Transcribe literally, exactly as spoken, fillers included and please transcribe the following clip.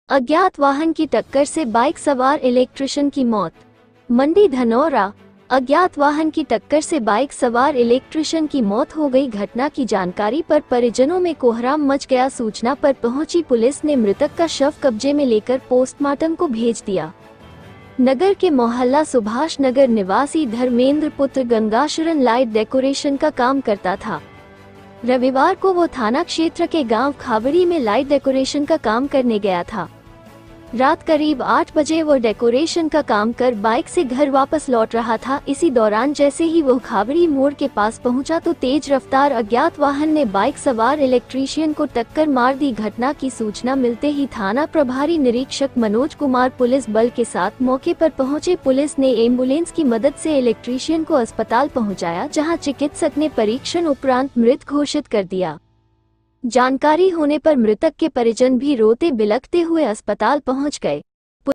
अज्ञात वाहन की टक्कर से बाइक सवार इलेक्ट्रिशियन की मौत। मंडी धनौरा। अज्ञात वाहन की टक्कर से बाइक सवार इलेक्ट्रिशियन की मौत हो गई। घटना की जानकारी पर परिजनों में कोहराम मच गया। सूचना पर पहुंची पुलिस ने मृतक का शव कब्जे में लेकर पोस्टमार्टम को भेज दिया। नगर के मोहल्ला सुभाष नगर निवासी धर्मेंद्र पुत्र गंगाशरण लाइट डेकोरेशन का काम करता था। रविवार को वो थाना क्षेत्र के गांव खाबड़ी में लाइट डेकोरेशन का काम करने गया था। रात करीब आठ बजे वो डेकोरेशन का काम कर बाइक से घर वापस लौट रहा था। इसी दौरान जैसे ही वो खाबड़ी मोड़ के पास पहुंचा तो तेज रफ्तार अज्ञात वाहन ने बाइक सवार इलेक्ट्रीशियन को टक्कर मार दी। घटना की सूचना मिलते ही थाना प्रभारी निरीक्षक मनोज कुमार पुलिस बल के साथ मौके पर पहुंचे। पुलिस ने एम्बुलेंस की मदद से इलेक्ट्रीशियन को अस्पताल पहुंचाया, जहां चिकित्सक ने परीक्षण उपरांत मृत घोषित कर दिया। जानकारी होने पर मृतक के परिजन भी रोते बिलखते हुए अस्पताल पहुंच गए।